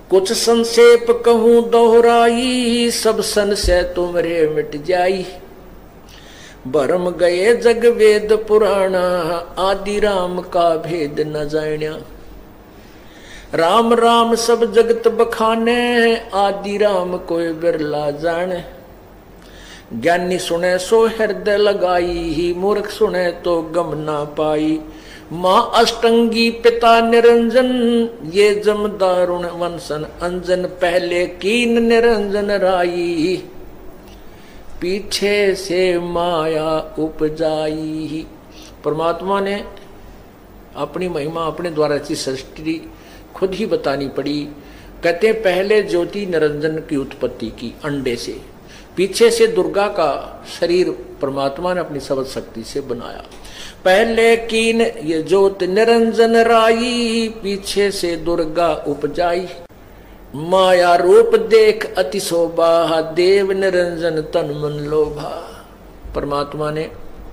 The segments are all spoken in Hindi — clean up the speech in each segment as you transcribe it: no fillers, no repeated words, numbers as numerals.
कुछ संक्षेप कहूं दोहराई, सब संशय तुमरे मिट जाई। भरम गए जग वेद पुराणा, आदि राम का भेद न जाण्या। राम राम सब जगत बखाने, आदि राम कोई बिरला जाने। ज्ञानी सुने सो हृदय लगाई, ही मूर्ख सुने तो गम ना पाई। माँ अष्टंगी पिता निरंजन, ये जमदारुण वंशन अंजन। पहले कीन निरंजन राई, पीछे से माया उपजाई। परमात्मा ने अपनी महिमा अपने द्वारा की सृष्टि खुद ही बतानी पड़ी। कहते पहले ज्योति निरंजन की उत्पत्ति की अंडे से, पीछे से दुर्गा का शरीर परमात्मा ने अपनी सबद शक्ति से बनाया। पहले कीन ये ज्योत निरंजन राई, पीछे से दुर्गा उपजाई। माया रूप देख अति शोभा, देव निरंजन तन मन लोभा। परमात्मा ने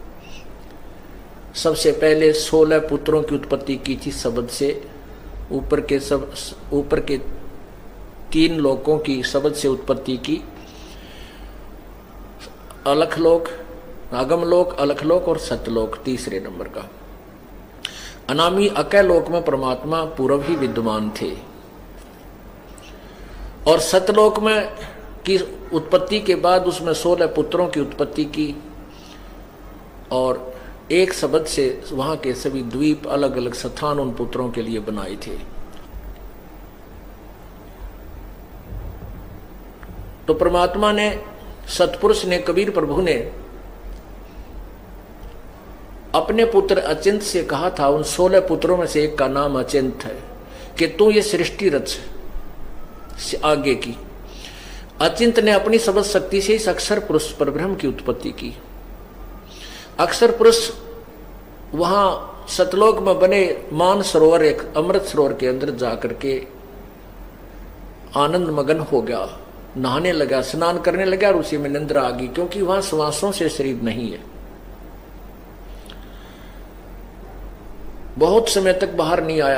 सबसे पहले 16 पुत्रों की उत्पत्ति की थी शब्द से। ऊपर के 3 लोकों की शब्द से उत्पत्ति की। अलखलोक, आगमलोक, अलखलोक और सतलोक तीसरे नंबर का। अनामी अकैलोक में परमात्मा पूर्व ही विद्यमान थे और सतलोक में की उत्पत्ति के बाद उसमें 16 पुत्रों की उत्पत्ति की और एक शब्द से वहां के सभी द्वीप अलग अलग स्थान उन पुत्रों के लिए बनाए थे। तो परमात्मा ने, सतपुरुष ने, कबीर प्रभु ने अपने पुत्र अचिंत से कहा था, उन 16 पुत्रों में से एक का नाम अचिंत है, कि तू ये सृष्टि रच आगे की। अचिंत ने अपनी सबद शक्ति से इस अक्षर पुरुष परब्रह्म की उत्पत्ति की। अक्षर पुरुष वहां सतलोक में बने मान सरोवर, एक अमृत सरोवर के अंदर जाकर के आनंद मगन हो गया, नहाने लगा, स्नान करने लगा और उसी में निंद्रा आ गई, क्योंकि वहां श्वासों से शरीर नहीं है। बहुत समय तक बाहर नहीं आया।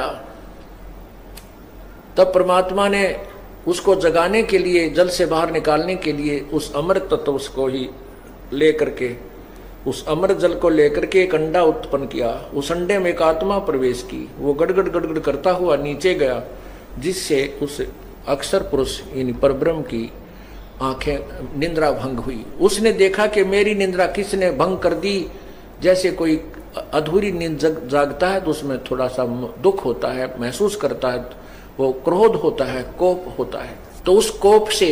तब परमात्मा ने उसको जगाने के लिए, जल से बाहर निकालने के लिए उस अमृत तत्व उसको ही लेकर के, उस अमृत जल को लेकर के एक अंडा उत्पन्न किया। उस अंडे में एक आत्मा प्रवेश की, वो गड़गड़ गड़गड़ करता हुआ नीचे गया, जिससे उस अक्षर पुरुष यानी परब्रह्म की आंखें निंद्रा भंग हुई। उसने देखा कि मेरी निंद्रा किसने भंग कर दी। जैसे कोई अधूरी नींद जागता है तो उसमें थोड़ा सा दुख होता है, महसूस करता है, वो क्रोध होता है, कोप होता है। तो उस कोप से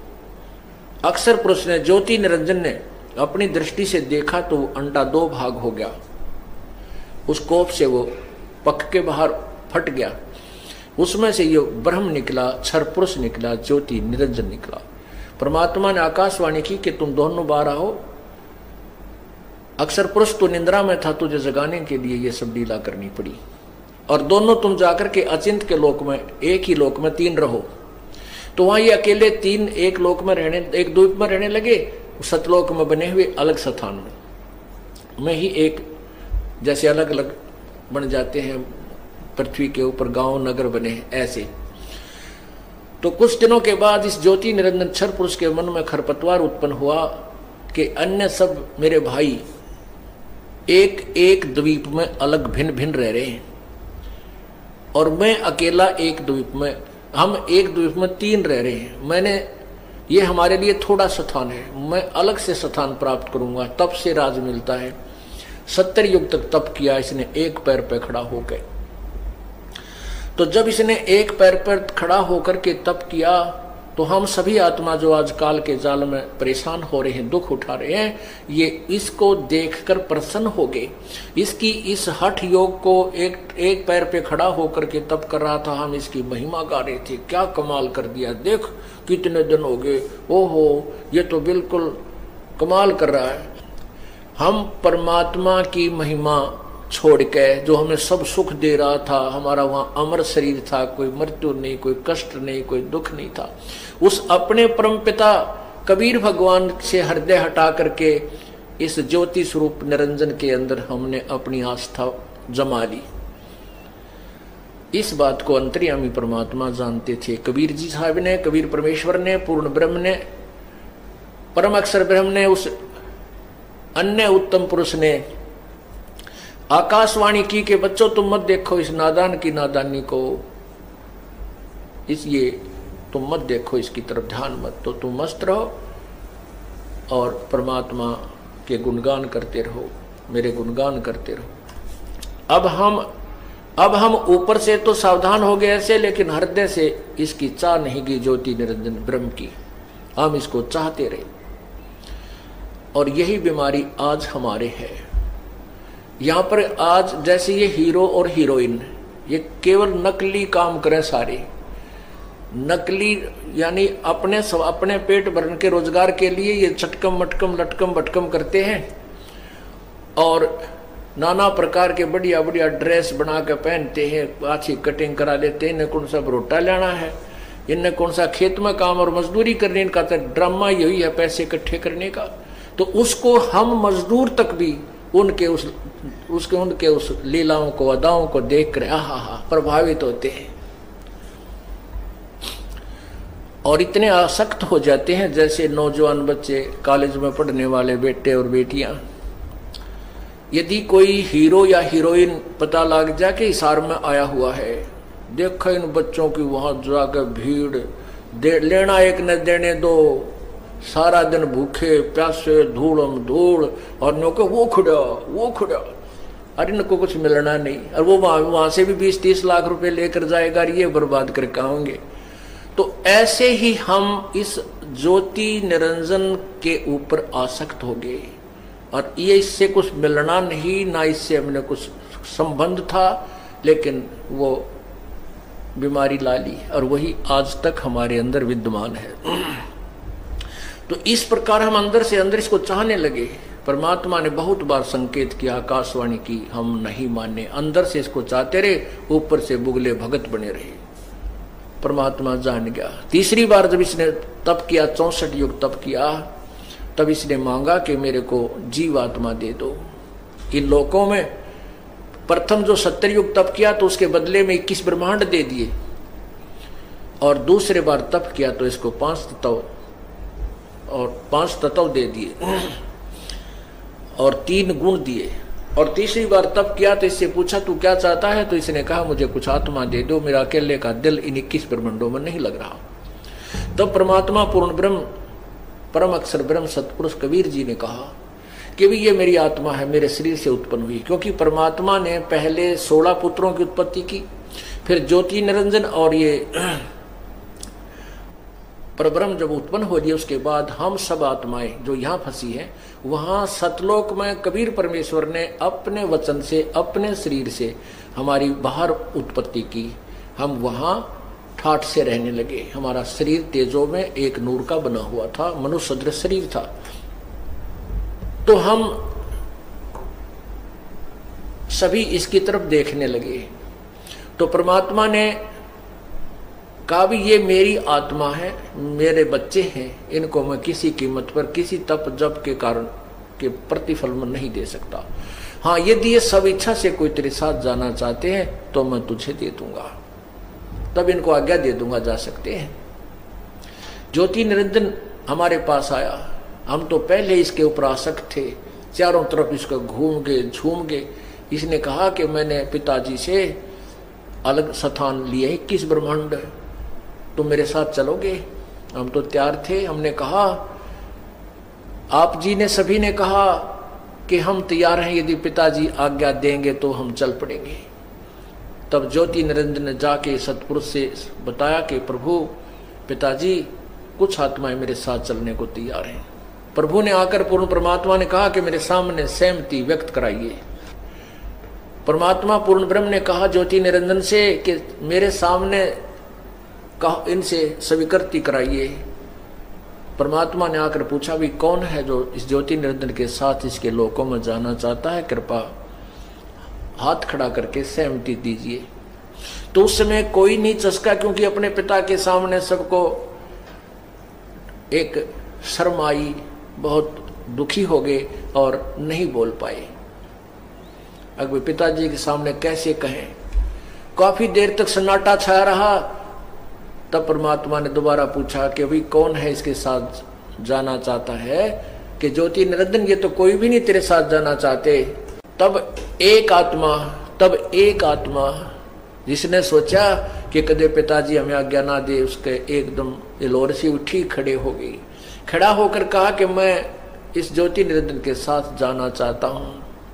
अक्षर पुरुष ने, ज्योति निरंजन ने अपनी दृष्टि से देखा तो वो अंडा 2 भाग हो गया। उस कोप से वो पक के बाहर फट गया। उसमें से ये ब्रह्म निकला, क्षर पुरुष निकला, ज्योति निरंजन निकला। परमात्मा ने आकाशवाणी की कि तुम दोनों बाहर आओ। अक्षर पुरुष तो निंद्रा में था, तुझे जगाने के लिए ये सब लीला करनी पड़ी। और दोनों तुम जाकर के अचिंत के लोक में, एक ही लोक में 3 रहो। तो वहां ये अकेले 3 एक लोक में रहने, एक द्वीप में रहने लगे, सतलोक में बने हुए अलग स्थान में ही एक, जैसे अलग अलग बन जाते हैं पृथ्वी के ऊपर गांव नगर बने, ऐसे। तो कुछ दिनों के बाद इस ज्योति निरंजन क्षर पुरुष के मन में खरपतवार उत्पन्न हुआ कि अन्य सब मेरे भाई एक एक द्वीप में अलग भिन्न भिन्न रह रहे हैं और मैं अकेला एक द्वीप में, हम एक द्वीप में 3 रह रहे हैं। मैंने, ये हमारे लिए थोड़ा स्थान है, मैं अलग से स्थान प्राप्त करूंगा, तप से राज मिलता है। 70 युग तक तप किया इसने एक पैर पर खड़ा होकर। तो जब इसने एक पैर पर खड़ा होकर के तप किया तो हम सभी आत्मा जो आज काल के जाल में परेशान हो रहे हैं, दुख उठा रहे हैं, ये इसको देखकर प्रसन्न हो गए। इसकी इस हठ योग को एक पैर पे खड़ा होकर के तप कर रहा था, हम इसकी महिमा गा रहे थे, क्या कमाल कर दिया, देख कितने दिन हो गए, ओहो ये तो बिल्कुल कमाल कर रहा है। हम परमात्मा की महिमा छोड़ के, जो हमें सब सुख दे रहा था, हमारा वहां अमर शरीर था, कोई मृत्यु नहीं, कोई कष्ट नहीं, कोई दुख नहीं था, उस अपने परम पिता कबीर भगवान से हृदय हटा करके इस ज्योति स्वरूप निरंजन के अंदर हमने अपनी आस्था जमा ली। इस बात को अंतर्यामी परमात्मा जानते थे। कबीर जी साहब ने, कबीर परमेश्वर ने, पूर्ण ब्रह्म ने, परम अक्षर ब्रह्म ने, उस अन्य उत्तम पुरुष ने आकाशवाणी की कि बच्चों तुम मत देखो इस नादान की नादानी को, इसलिए तुम मत देखो इसकी तरफ, ध्यान मत, तो तुम मस्त रहो और परमात्मा के गुणगान करते रहो, मेरे गुणगान करते रहो। अब हम ऊपर से तो सावधान हो गए ऐसे, लेकिन हृदय से इसकी चाह नहीं की ज्योति निरंजन ब्रह्म की, हम इसको चाहते रहे। और यही बीमारी आज हमारे है। यहां पर आज जैसे ये हीरो और हीरोइन ये केवल नकली काम करें, सारे नकली, यानी अपने पेट भरने के रोजगार के लिए ये चटकम मटकम लटकम भटकम करते हैं और नाना प्रकार के बढ़िया बढ़िया ड्रेस बना के पहनते हैं, अच्छी कटिंग करा लेते हैं। इन्हें कौन सा रोटा लेना है, इन्हें कौन सा खेत में काम और मजदूरी करने, इनका तो ड्रामा यही है पैसे इकट्ठे करने का। तो उसको हम मजदूर तक भी उनके उस लीलाओं को, अदाओं को देख कर आहा प्रभावित होते हैं और इतने आसक्त हो जाते हैं। जैसे नौजवान बच्चे, कॉलेज में पढ़ने वाले बेटे और बेटियां, यदि कोई हीरो या हीरोइन पता लग जाए कि हिसार में आया हुआ है, देखो इन बच्चों की वहां जाकर भीड़, लेना एक न देने दो, सारा दिन भूखे प्यासे धूलम धूल, और नो को वो खुड़ा, अरे इनको कुछ मिलना नहीं, और वो वहां से भी 20-30 लाख रुपए लेकर जाएगा, ये बर्बाद करके आएंगे। तो ऐसे ही हम इस ज्योति निरंजन के ऊपर आसक्त हो गए और ये इससे कुछ मिलना नहीं, ना इससे हमने कुछ संबंध था, लेकिन वो बीमारी ला ली और वही आज तक हमारे अंदर विद्यमान है। तो इस प्रकार हम अंदर से अंदर इसको चाहने लगे। परमात्मा ने बहुत बार संकेत किया, आकाशवाणी की, हम नहीं माने, अंदर से इसको चाहते रहे, ऊपर से बुगले भगत बने रहे। परमात्मा जान गया। तीसरी बार जब इसने तप किया, 64 युग तप किया, तब इसने मांगा कि मेरे को जीवात्मा दे दो। इन लोकों में प्रथम जो 70 युग तप किया तो उसके बदले में 21 ब्रह्मांड दे दिए, और दूसरे बार तप किया तो इसको 5 तत्व दे दिए और 3 गुण दिए। और तीसरी बार तप किया तो इससे पूछा तू क्या चाहता है, तो इसने कहा मुझे कुछ आत्मा दे दो, मेरा अकेले का दिल इन 21 ब्रह्मांडों में नहीं लग रहा। तब परमात्मा पूर्ण ब्रह्म, परम अक्षर ब्रह्म सतपुरुष कबीर जी ने कहा कि भी ये मेरी आत्मा है, मेरे शरीर से उत्पन्न हुई। क्योंकि परमात्मा ने पहले 16 पुत्रों की उत्पत्ति की, फिर ज्योति निरंजन और ये परब्रह्म जब उत्पन्न हो गए, उसके बाद हम सब आत्माएं जो यहाँ फंसी हैं, वहां सतलोक में कबीर परमेश्वर ने अपने वचन से, अपने शरीर से हमारी बाहर उत्पत्ति की। हम वहां ठाठ से रहने लगे। हमारा शरीर तेजो में एक नूर का बना हुआ था, मनुष्य सदृश शरीर था। तो हम सभी इसकी तरफ देखने लगे। तो परमात्मा ने कहा भी ये मेरी आत्मा है, मेरे बच्चे हैं, इनको मैं किसी कीमत पर, किसी तप जप के कारण के प्रतिफल में नहीं दे सकता। हाँ, यदि ये सब इच्छा से कोई तेरे साथ जाना चाहते हैं तो मैं तुझे दे दूंगा, तब इनको आज्ञा दे दूंगा, जा सकते हैं। ज्योति निरंजन हमारे पास आया। हम तो पहले इसके ऊपर आसक्त थे, चारों तरफ इसको घूम गए, झूम गए। इसने कहा कि मैंने पिताजी से अलग स्थान लिए 21 ब्रह्मांड, तुम मेरे साथ चलोगे? हम तो तैयार थे। हमने कहा, आप जी ने, सभी ने कहा कि हम तैयार हैं, यदि पिताजी आज्ञा देंगे तो हम चल पड़ेंगे। तब ज्योति निरंजन ने जाके सतपुरुष से बताया कि प्रभु, पिताजी कुछ आत्माएं मेरे साथ चलने को तैयार हैं। प्रभु ने आकर, पूर्ण परमात्मा ने कहा कि मेरे सामने सहमति व्यक्त कराइए। परमात्मा पूर्ण ब्रह्म ने कहा ज्योति निरंजन से कि मेरे सामने कहा, इनसे स्वीकृति कराइए। परमात्मा ने आकर पूछा भी कौन है जो इस ज्योति निरंजन के साथ इसके लोकों में जाना चाहता है, कृपा हाथ खड़ा करके सहमति दीजिए। तो उस समय कोई नहीं चसका, क्योंकि अपने पिता के सामने सबको एक शर्म आई, बहुत दुखी हो गए और नहीं बोल पाए। अगर पिताजी के सामने कैसे कहें। काफी देर तक सन्नाटा छाया रहा। तब परमात्मा ने दोबारा पूछा कि भाई कौन है इसके साथ जाना चाहता है? कि ज्योति निरंजन, ये तो कोई भी नहीं तेरे साथ जाना चाहते। तब एक आत्मा जिसने सोचा कि कदे पिताजी हमें आज्ञा ना दे, उसके एकदम इलोर सी उठी, खड़े हो गई। खड़ा होकर कहा कि मैं इस ज्योति निरंजन के साथ जाना चाहता हूं।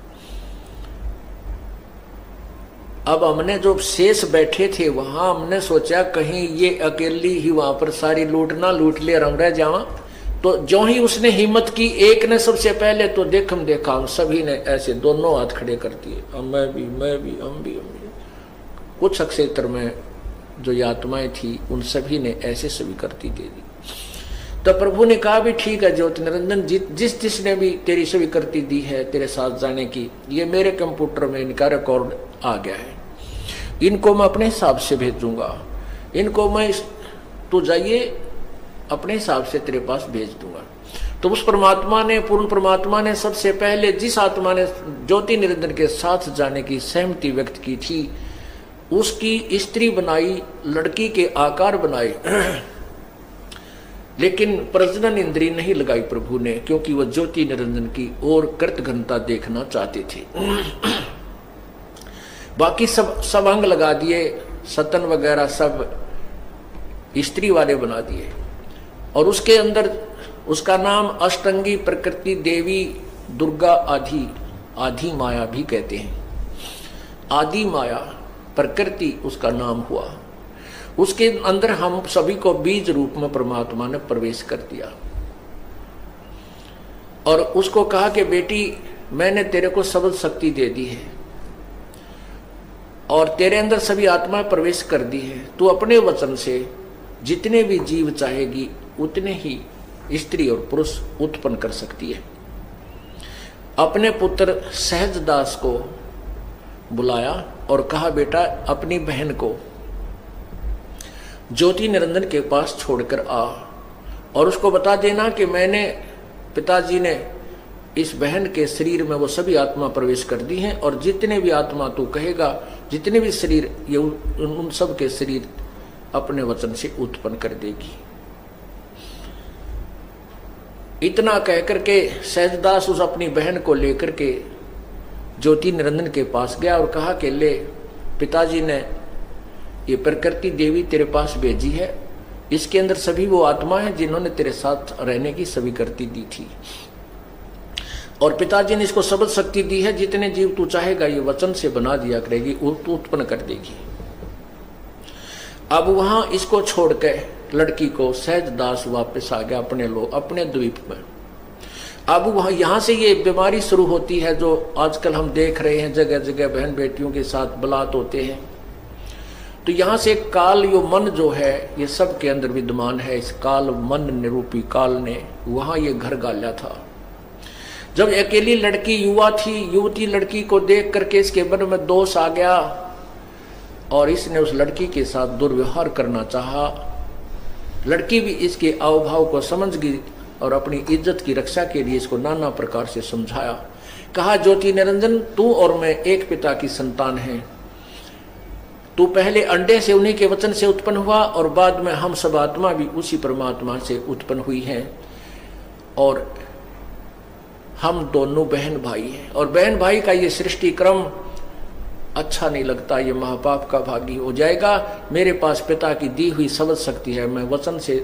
अब हमने जो शेष बैठे थे वहां, हमने सोचा कहीं ये अकेली ही वहां पर सारी लूट ना लूट ले, हम रह जावा। तो जो ही उसने हिम्मत की, एक ने सबसे पहले तो देखा हम सभी ने ऐसे दोनों हाथ खड़े कर दिए, मैं भी, हम भी। कुछ क्षेत्र में जो ये आत्माएं थी उन सभी ने ऐसे स्वीकृति दे दी। तो प्रभु ने कहा भी ठीक है ज्योति निरंजन, जिसने भी तेरी स्वीकृति दी है तेरे साथ जाने की, ये मेरे कंप्यूटर में इनका रिकॉर्ड आ गया है, इनको मैं अपने हिसाब से भेजूंगा, इनको मैं तू जाइए अपने हिसाब से तेरे पास भेज दूंगा। तो उस परमात्मा ने, पूर्ण परमात्मा ने सबसे पहले जिस आत्मा ने ज्योति निरंजन के साथ जाने की सहमति व्यक्त की थी, उसकी स्त्री बनाई, लड़की के आकार बनाए, लेकिन प्रजनन इंद्री नहीं लगाई प्रभु ने, क्योंकि वह ज्योति निरंजन की और कृत घनता देखना चाहते थे। बाकी सब अंग लगा दिए, सतन वगैरह सब स्त्री वाले बना दिए, और उसके अंदर उसका नाम अष्टंगी प्रकृति देवी दुर्गा आदि माया भी कहते हैं। आदि माया प्रकृति उसका नाम हुआ। उसके अंदर हम सभी को बीज रूप में परमात्मा ने प्रवेश कर दिया और उसको कहा कि बेटी मैंने तेरे को सबद शक्ति दे दी है और तेरे अंदर सभी आत्माएं प्रवेश कर दी है। तू अपने वचन से जितने भी जीव चाहेगी उतने ही स्त्री और पुरुष उत्पन्न कर सकती है। अपने पुत्र सहजदास को बुलाया और कहा बेटा अपनी बहन को ज्योति निरंजन के पास छोड़कर आ और उसको बता देना कि मैंने, पिताजी ने इस बहन के शरीर में वो सभी आत्मा प्रवेश कर दी हैं और जितने भी आत्मा तू कहेगा, जितने भी शरीर, ये उन सब के शरीर अपने वचन से उत्पन्न कर देगी। इतना कहकर के सहजदास उस अपनी बहन को लेकर के ज्योति निरंजन के पास गया और कहा कि ले, पिताजी ने ये प्रकृति देवी तेरे पास भेजी है, इसके अंदर सभी वो आत्मा है जिन्होंने तेरे साथ रहने की स्वीकृति दी थी और पिताजी ने इसको सबद शक्ति दी है, जितने जीव तू चाहेगा ये वचन से बना दिया करेगी, तू उत्पन्न कर देगी। अब वहां इसको छोड़ के लड़की को सहजदास वापस आ गया अपने द्वीप में। अब वहां यहां से ये बीमारी शुरू होती है जो आजकल हम देख रहे हैं, जगह जगह बहन बेटियों के साथ बलात् होते हैं। तो यहां से काल यो मन जो है ये सब के अंदर विद्यमान है। इस काल मन निरूपी काल ने वहां ये घर गाला था। जब अकेली लड़की युवती लड़की को देख करके इसके मन में दोष आ गया और इसने उस लड़की के साथ दुर्व्यवहार करना चाहा। लड़की भी इसके अवभाव को समझ गई और अपनी इज्जत की रक्षा के लिए इसको नाना प्रकार से समझाया। कहा ज्योति निरंजन, तू और मैं एक पिता की संतान हैं। तू पहले अंडे से, उन्हीं के वचन से उत्पन्न हुआ और बाद में हम सब आत्मा भी उसी परमात्मा से उत्पन्न हुई हैं और हम दोनों बहन भाई हैं। और बहन भाई का ये सृष्टि क्रम अच्छा नहीं लगता, ये महापाप का भागी हो जाएगा। मेरे पास पिता की दी हुई सबद शक्ति है, मैं वचन से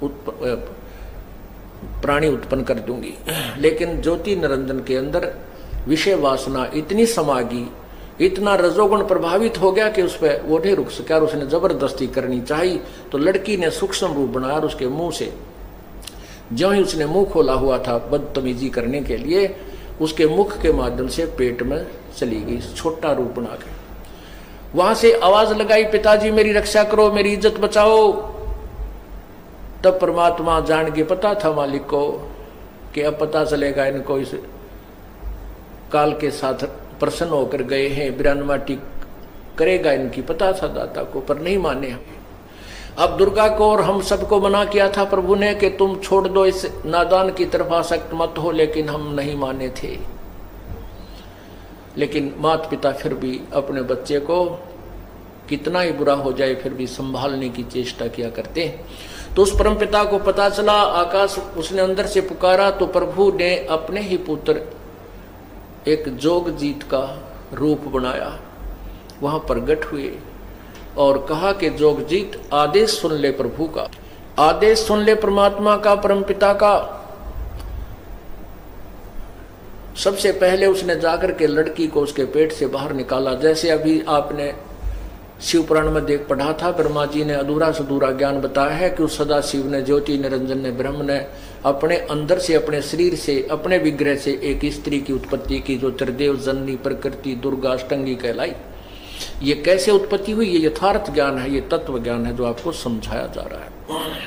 प्राणी उत्पन्न कर दूंगी। लेकिन ज्योति निरंजन के अंदर विषय वासना इतनी समागी, इतना रजोगुण प्रभावित हो गया कि उस पर वो नहीं रुक सका और उसने जबरदस्ती करनी चाहिए। तो लड़की ने सूक्ष्म रूप बनाया और उसके मुंह से, ज्यों ही उसने मुंह खोला हुआ था बदतमीजी करने के लिए, उसके मुख के माध्यम से पेट में चली गई, छोटा रूप बना के। वहां से आवाज लगाई, पिताजी मेरी रक्षा करो, मेरी इज्जत बचाओ। तब परमात्मा जान के, पता था मालिक को कि अब पता चलेगा इनको, इस काल के साथ प्रसन्न होकर गए हैं, बिरानमाटी करेगा इनकी, पता था दाता को, पर नहीं माने। अब दुर्गा को और हम सबको मना किया था प्रभु ने कि तुम छोड़ दो, इस नादान की तरफ आसक्त मत हो, लेकिन हम नहीं माने थे। लेकिन माता पिता फिर भी अपने बच्चे को कितना ही बुरा हो जाए फिर भी संभालने की चेष्टा किया करते हैं। तो उस परमपिता को पता चला, आकाश उसने अंदर से पुकारा तो प्रभु ने अपने ही पुत्र एक जोगजीत का रूप बनाया, वहां प्रगट हुए और कहा कि जोगजीत आदेश सुन ले प्रभु का, आदेश सुन ले परमात्मा का, परमपिता का। सबसे पहले उसने जाकर के लड़की को उसके पेट से बाहर निकाला। जैसे अभी आपने शिव पुराण में देख पढ़ा था, ब्रह्मा जी ने अधूरा से अधूरा ज्ञान बताया है कि उस सदा शिव ने, ज्योति निरंजन ने, ब्रह्म ने अपने अंदर से, अपने शरीर से, अपने विग्रह से एक स्त्री की उत्पत्ति की जो त्रिदेव जननी प्रकृति दुर्गा अष्टंगी कहलाई। ये कैसे उत्पत्ति हुई, ये यथार्थ ज्ञान है, ये तत्व ज्ञान है जो आपको समझाया जा रहा है।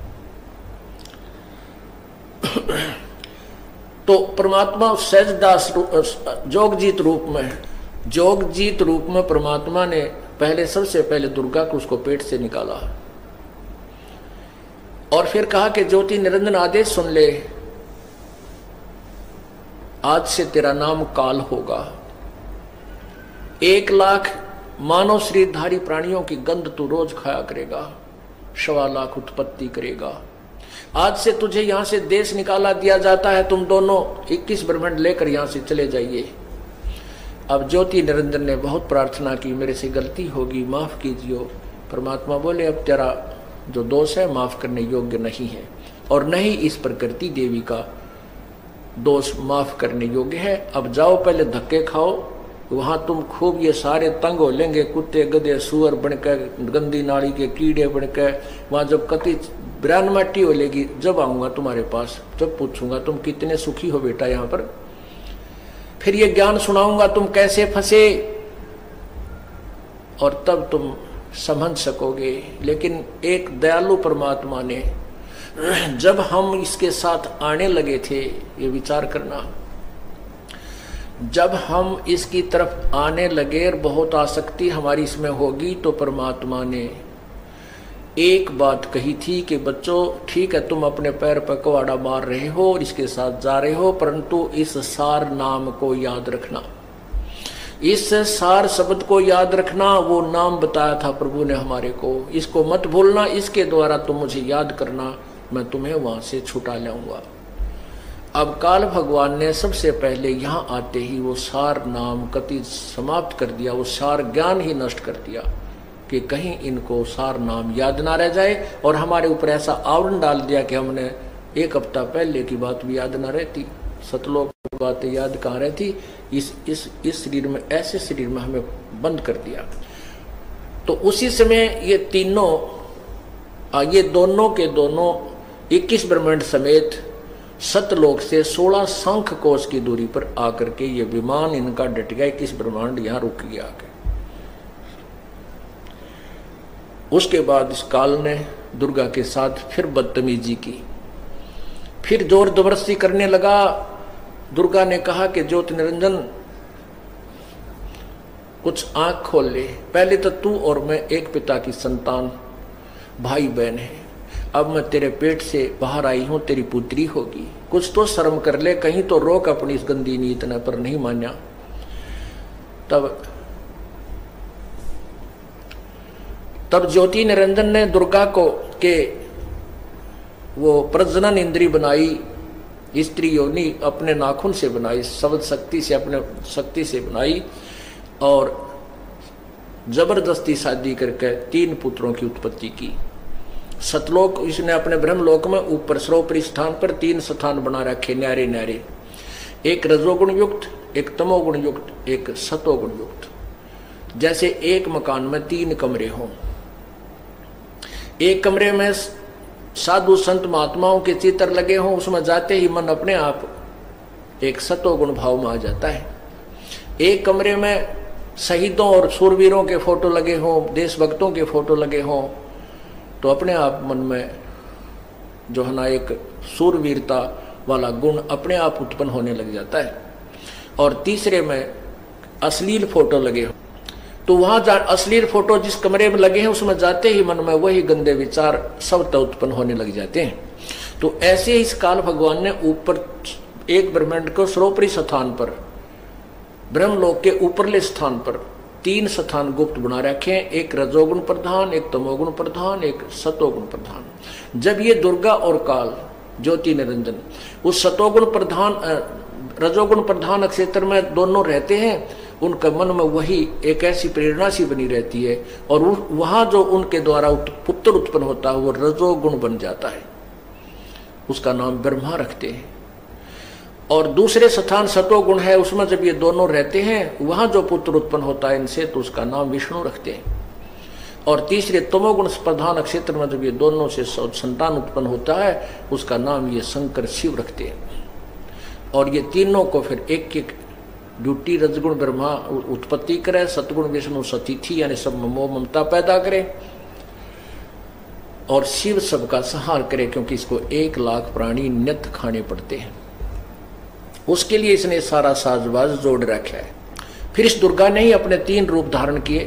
तो परमात्मा सहजदास जोगजीत रूप में, जोगजीत रूप में परमात्मा ने पहले, सबसे पहले दुर्गा को उसको पेट से निकाला और फिर कहा कि ज्योति निरंजन आदेश सुन ले, आज से तेरा नाम काल होगा। 1 लाख मानव शरीरधारी प्राणियों की गंध तू रोज खाया करेगा, 1.25 लाख उत्पत्ति करेगा। आज से तुझे यहां से देश निकाला दिया जाता है, तुम दोनों 21 ब्रह्मांड लेकर यहां से चले जाइए। अब ज्योति निरंजन ने बहुत प्रार्थना की, मेरे से गलती होगी, माफ कीजिए। परमात्मा बोले अब तेरा जो दोष है माफ करने योग्य नहीं है, और नहीं इस प्रकृति देवी का दोष माफ करने योग्य है। अब जाओ पहले धक्के खाओ, वहां तुम खूब ये सारे तंग हो लेंगे, कुत्ते गधे सुअर बनकर, गंदी नाली के कीड़े बनकर। वहां जब कति ब्रान मट्टी हो लेगी, जब आऊंगा तुम्हारे पास, जब पूछूंगा तुम कितने सुखी हो बेटा यहाँ पर, फिर ये ज्ञान सुनाऊंगा तुम कैसे फंसे, और तब तुम समझ सकोगे। लेकिन एक दयालु परमात्मा ने, जब हम इसके साथ आने लगे थे, ये विचार करना, जब हम इसकी तरफ आने लगे और बहुत आसक्ति हमारी इसमें होगी, तो परमात्मा ने एक बात कही थी कि बच्चों ठीक है तुम अपने पैर पर कुहाड़ा मार रहे हो और इसके साथ जा रहे हो, परंतु इस सार नाम को याद रखना, इस सार शब्द को याद रखना। वो नाम बताया था प्रभु ने हमारे को, इसको मत भूलना, इसके द्वारा तुम मुझे याद करना, मैं तुम्हें वहां से छुटा लाऊंगा। अब काल भगवान ने सबसे पहले यहाँ आते ही वो सार नाम कति समाप्त कर दिया, वो सार ज्ञान ही नष्ट कर दिया कि कहीं इनको सार नाम याद ना रह जाए, और हमारे ऊपर ऐसा आवरण डाल दिया कि हमने 1 हफ्ता पहले की बात भी याद ना रहती, सतलोक की बातें याद कहाँ रहती। इस शरीर में, ऐसे शरीर में हमें बंद कर दिया। तो उसी समय ये तीनों, ये दोनों के दोनों 21 ब्रह्मांड समेत सतलोक से 16 शंख कोश की दूरी पर आकर के ये विमान इनका डट गया, 21 ब्रह्मांड यहां रुक गया आके। उसके बाद इस काल ने दुर्गा के साथ फिर बदतमीजी की, फिर जोर जबरदस्ती करने लगा। दुर्गा ने कहा कि ज्योति निरंजन कुछ आंख खोल ले, पहले तो तू और मैं एक पिता की संतान, भाई बहन है, अब मैं तेरे पेट से बाहर आई हूं, तेरी पुत्री होगी, कुछ तो शर्म कर ले, कहीं तो रोक अपनी इस गंदी नीत न। पर नहीं मान्या। तब ज्योति निरंजन ने दुर्गा को के वो प्रजनन इंद्री बनाई, स्त्री योनि अपने नाखून से बनाई, शब्द शक्ति से, अपने शक्ति से बनाई, और जबरदस्ती शादी करके 3 पुत्रों की उत्पत्ति की। सतलोक इसने अपने ब्रह्मलोक में ऊपर सर्वोपरि स्थान पर 3 स्थान बना रखे, न्यारे न्यारे, एक रजोगुण युक्त, एक तमोगुण युक्त, एक सतोगुण युक्त। जैसे एक मकान में 3 कमरे हों, एक कमरे में साधु संत महात्माओं के चित्र लगे हों, उसमें जाते ही मन अपने आप एक सतोगुण भाव में आ जाता है। एक कमरे में शहीदों और शूरवीरों के फोटो लगे हों, देशभक्तों के फोटो लगे हों, तो अपने आप मन में जो है ना एक शूरवीरता वाला गुण अपने आप उत्पन्न होने लग जाता है। और तीसरे में अश्लील फोटो लगे हो, तो वहां अश्लील फोटो जिस कमरे में लगे हैं उसमें जाते ही मन में वही गंदे विचार सब उत्पन्न होने लग जाते हैं। तो ऐसे ही इस काल भगवान ने ऊपर एक ब्रह्मांड को सर्वोपरि स्थान पर, ब्रह्मलोक के ऊपरले स्थान पर तीन स्थान गुप्त बना रखे हैं, एक रजोगुण प्रधान, एक तमोगुण प्रधान, एक सतोगुण प्रधान। जब ये दुर्गा और काल ज्योति निरंजन उस सतोगुण प्रधान रजोगुण प्रधान क्षेत्र में दोनों रहते हैं, उनका मन में वही एक ऐसी प्रेरणा सी बनी रहती है और वहां जो उनके द्वारा पुत्र उत्पन्न होता है वो रजोगुण बन जाता है, उसका नाम ब्रह्मा रखते हैं। और दूसरे स्थान सतोगुण है, उसमें जब ये दोनों रहते हैं वहां जो पुत्र उत्पन्न होता है इनसे, तो उसका नाम विष्णु रखते हैं। और तीसरे तमोगुण प्रधान क्षेत्र में जब ये दोनों से संतान उत्पन्न होता है उसका नाम ये शंकर शिव रखते हैं। और ये तीनों को फिर एक एक ड्यूटी रजगुण ब्रह्मा उत्पत्ति करे, सतगुण विष्णु सतिथि यानी सब मोह ममता पैदा करे, और शिव सबका संहार करे, क्योंकि इसको 1 लाख प्राणी नित्य खाने पड़ते हैं। उसके लिए इसने सारा साजबाज जोड़ रखा है। फिर इस दुर्गा ने ही अपने 3 रूप धारण किए,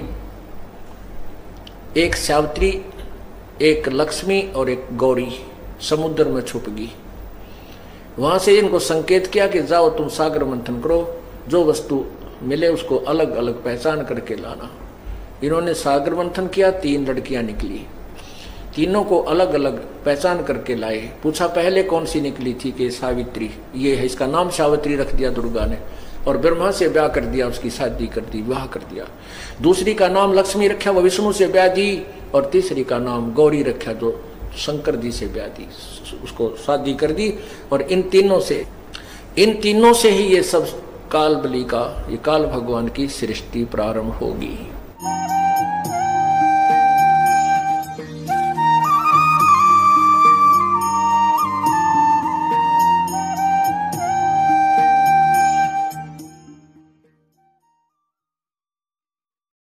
एक सावित्री, एक लक्ष्मी और एक गौरी समुद्र में छुप गई। वहां से इनको संकेत किया कि जाओ तुम सागर मंथन करो, जो वस्तु मिले उसको अलग अलग पहचान करके लाना। इन्होंने सागर मंथन किया, 3 लड़कियां निकली, तीनों को अलग अलग पहचान करके लाए। पूछा पहले कौन सी निकली थी कि सावित्री, ये है, इसका नाम सावित्री रख दिया दुर्गा ने, और ब्रह्मा से ब्याह कर दिया, उसकी शादी कर दी, विवाह कर दिया। दूसरी का नाम लक्ष्मी रखा, वो विष्णु से ब्याह दी, और तीसरी का नाम गौरी रखा, जो शंकर जी से ब्याह दी, उसको शादी कर दी। और इन तीनों से ही ये सब काल बलि का, ये काल भगवान की सृष्टि प्रारंभ होगी।